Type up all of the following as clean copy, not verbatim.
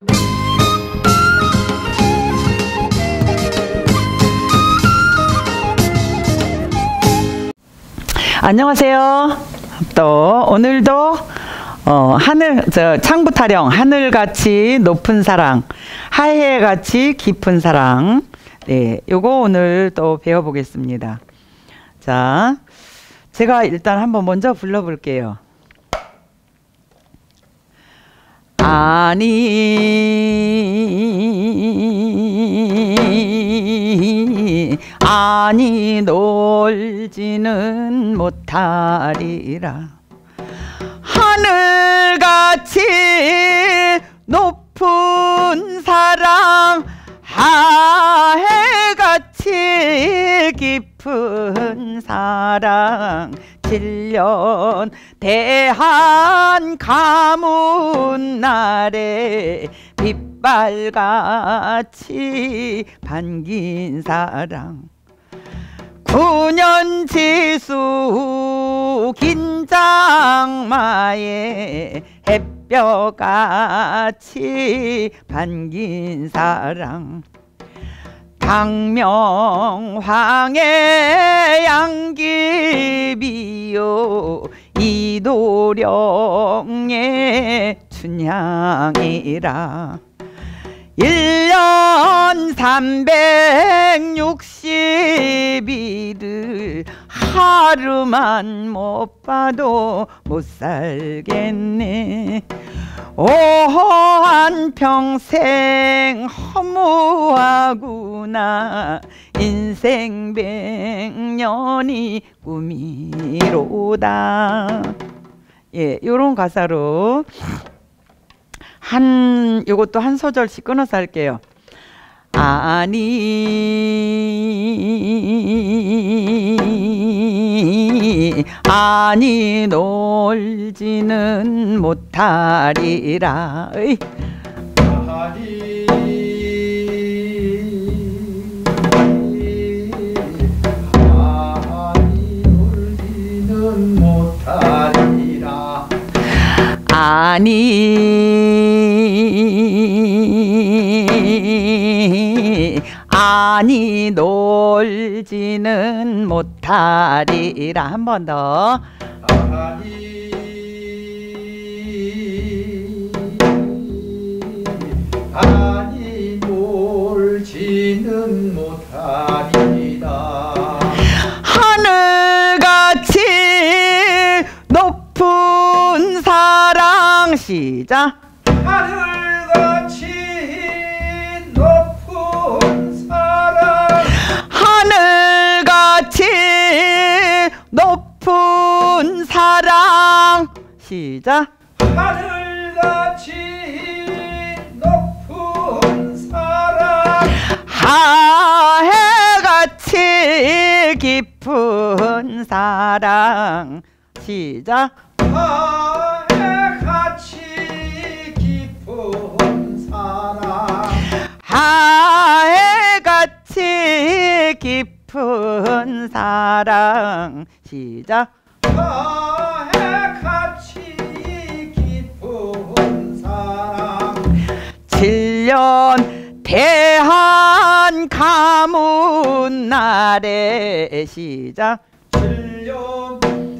안녕하세요. 또 오늘도 창부 타령 하늘같이 높은 사랑, 하해같이 깊은 사랑. 네, 요거 오늘 또 배워보겠습니다. 자, 제가 일단 한번 먼저 불러볼게요. 아니 놀지는 못하리라. 하늘같이 높은 사랑, 하해같이 깊은 사랑, 7년 대한 가문 날에 빛발같이 반긴 사랑, 9년 지수 긴장마에 햇볕같이 반긴 사랑, 당명황의 양귀비요 이도령의 춘향이라. 1년 360일을 하루만 못 봐도 못 살겠네. 오한 평생 허무하구나. 인생 100년이 꿈이로다. 예, 요런 가사로 요것도 한 소절씩 끊어서 할게요. 아니 놀지는 못하리라. 놀지는 못하리라. 아니 놀지는 못하리라. 한 번 더. 아니 놀지는 못하리라. 하늘같이 높은 사랑. 시작. 하늘같이 높은 사랑, 하늘같이 높은 사랑. 시작. 하늘같이 높은 사랑, 하해같이 깊은 사랑. 시작. 하해같이 깊은 사랑, 하해같이 깊은 사랑. 시작. 하해같이 깊은 사랑, 7년 대한 가문 날에. 시작. 7년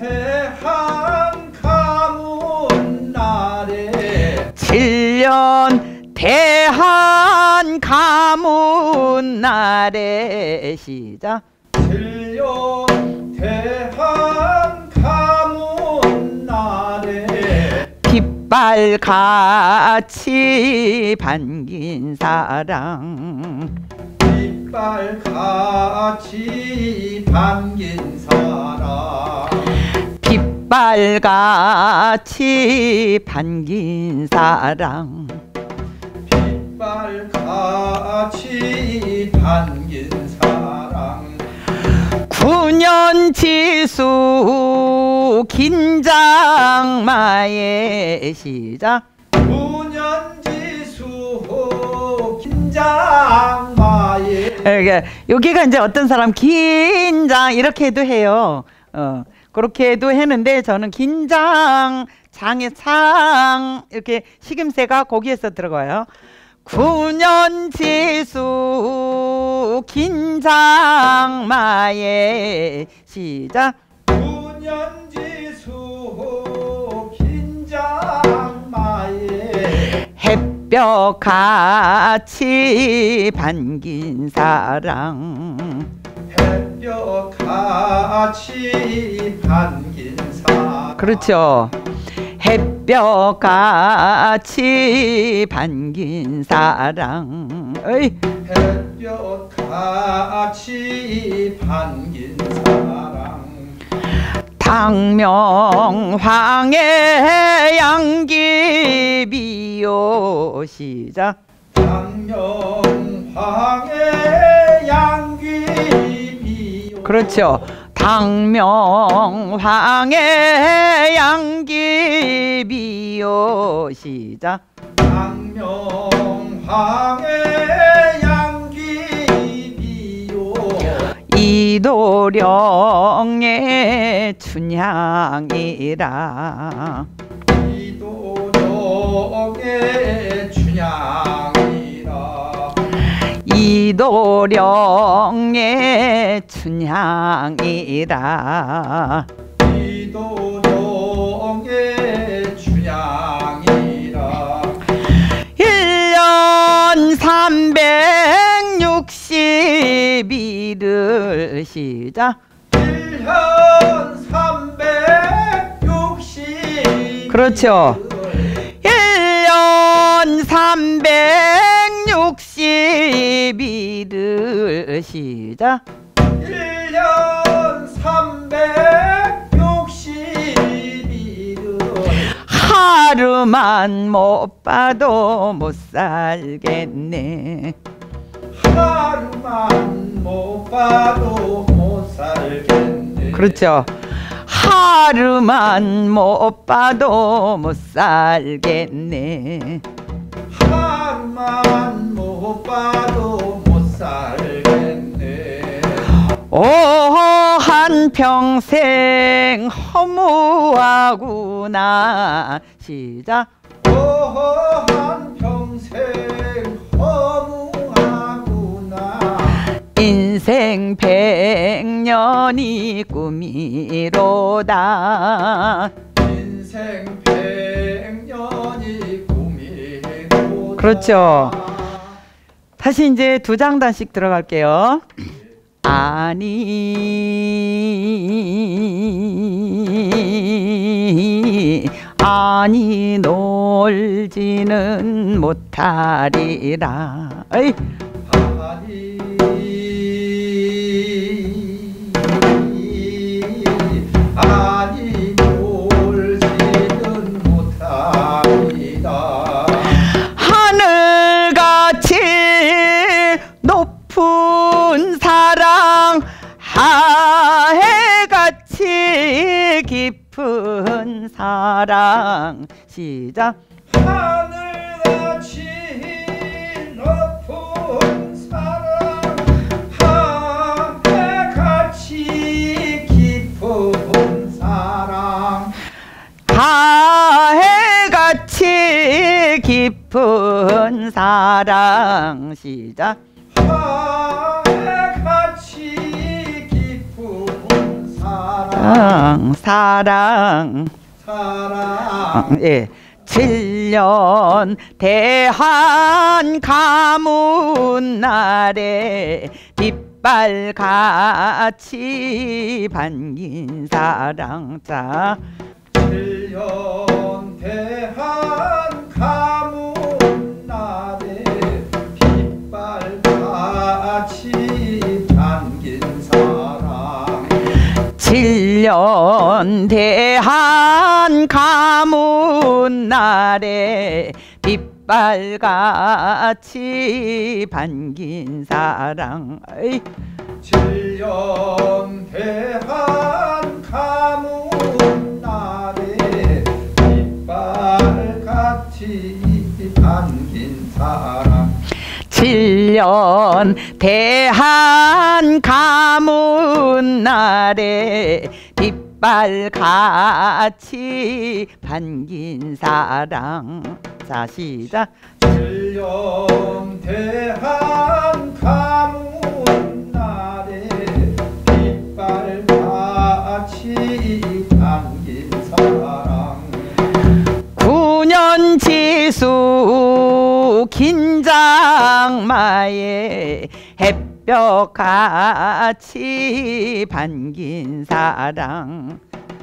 대한 가문 날에, 7년 대한 가문 날에. 시작. 7년 대한 가문 날에, 빛발같이 반긴 사랑, 빛발같이 반긴 사랑, 빛발같이 반긴 사랑, 빛발같이 반긴 사랑, 9년 지수 긴장마에. 시작. 9년 지수 긴장마에. 여기가 이제 어떤 사람 긴장 이렇게 해도 해요. 그렇게 해도 했는데 저는 긴장 장의 상 이렇게 식임새가 거기에서 들어가요. 9년 지수 긴장마에 시작. 9년 지수 긴장마에 햇볕같이 반긴 사랑. 햇볕같이 반긴 사랑. 그렇죠. 햇볕같이 반긴 사랑. 어이. 햇볕같이 반긴 사랑. 당명황의 양귀비요 시작. 당명황의 양귀비요. 그렇죠. 당명황의 양귀비요 시작. 당명황의 양귀비요. 이도령의 춘향이라. 이도령의 춘향이라. 이도령의 춘향이라. 이도령의 춘향이라. 1년 360일을 시작. 1년 360. 그렇죠. 1년 360일을 시작. 1년 360일을 하루만 못 봐도 못 살겠네. 하루만 못 봐도 못 살겠네. 그렇죠. 하루만 못 봐도 못 살겠네. 하루만 못 봐도 못 살겠네. 오 한평생 허무하구나 시작. 오 한평생 허무하구나. 인생 100년이 꿈이로다. 인생 100년이 꿈이로다. 그렇죠. 다시 이제 두 장단씩 들어갈게요. 아니 놀지는 못하리라. 어이. 아니 놀지는 못하리라. 하늘같이 높은 사랑, 하해같이 깊은 사랑 시작. 하늘같이 높은 사랑, 하늘같이 깊은 사랑. 하해같이 깊은 사랑 시작. 하늘같이 깊은 사랑. 사랑. 사랑. 예. 7년 대한 가문 날에 빛발같이 반긴 사랑. 자 7년 대한 가문 날에 빛발같이 반긴 사랑. 7년 대한 가문 날에 빛발같이 반긴 사랑. 어이. 7년 대한 가문 날에 빛발같이 반긴 사랑. 7년 대한 가문 날에 빛 빗발같이 반긴 사랑. 자, 시작. 질령대한 가문 날에 빗발같이 담긴 사랑. 9년 지수 긴장마에 햇볕같이 반긴 사랑.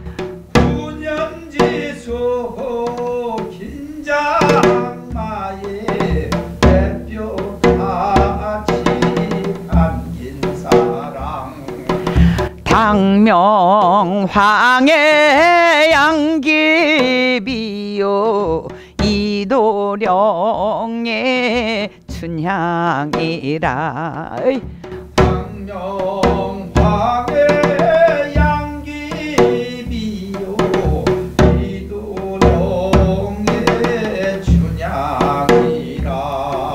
9년지수 긴장마에 햇볕같이 담긴 사랑. 당명황의 양귀비요 이도령의 춘향이라. 당명황의 양귀비요 이도령의 춘향이라.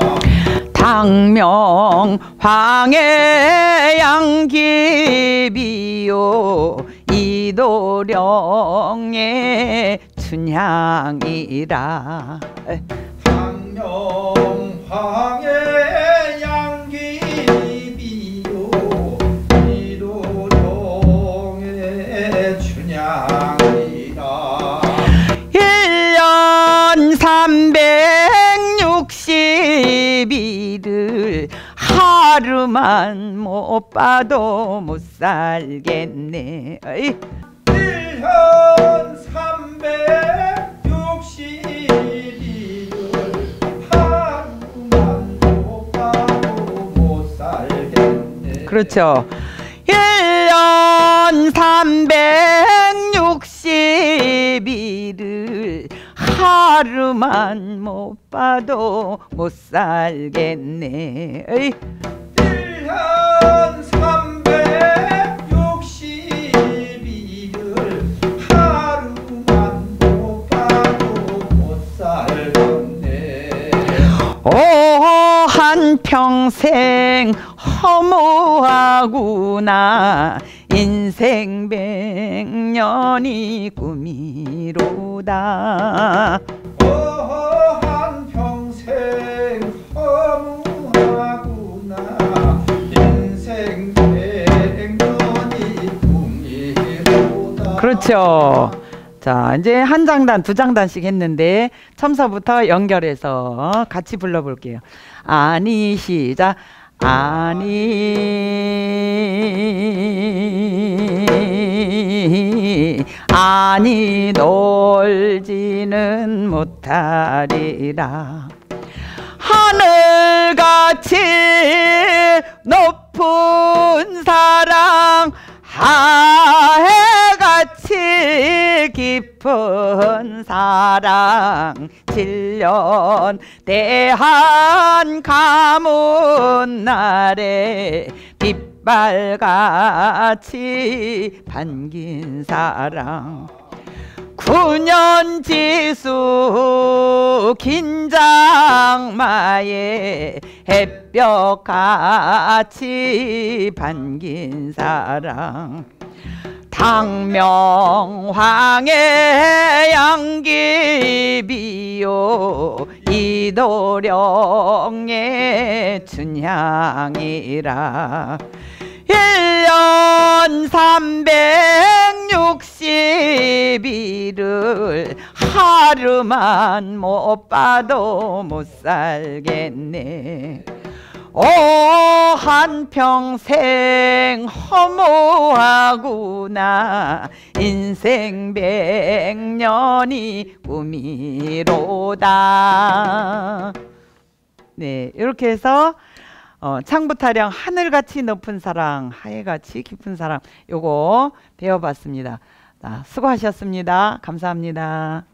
당명황의 양귀비요 이도령의 춘향이라. 당명황의 양귀비요 이도령의 춘향이라. 1년 360일을 하루만 못 봐도 못 살겠네. 1년 360일을 하루만 못 봐도 못 살겠네. 그렇죠. 1년 360일을 하루만 못 봐도 못 살겠네. 1년 360일을 하루만 못 봐도 못 살겠네. 오, 한평생 허무하구나. 인생 100년이 꿈이로다. 한평생 허무하구나. 인생 100년이 꿈이로다. 그렇죠. 자, 이제 한 장단, 두 장단씩 했는데 첨서부터 연결해서 같이 불러볼게요. 아니, 시작. 아니 놀지는 못하리라. 하늘같이 높은 사랑, 하해같이 깊은 사랑, 7년 대한 가문 날에 빗발같이 반긴 사랑. 9년 지수 긴장마에 햇볕같이 반긴 사랑. 당명황의 양귀비요 이도령의 춘향이라. 1년 360일을 하루만 못 봐도 못 살겠네. 오, 한평생 허무하구나. 인생 100년이 꿈이로다. 네, 이렇게 해서 창부타령 하늘같이 높은 사랑, 하해같이 깊은 사랑, 요거 배워봤습니다. 수고하셨습니다. 감사합니다.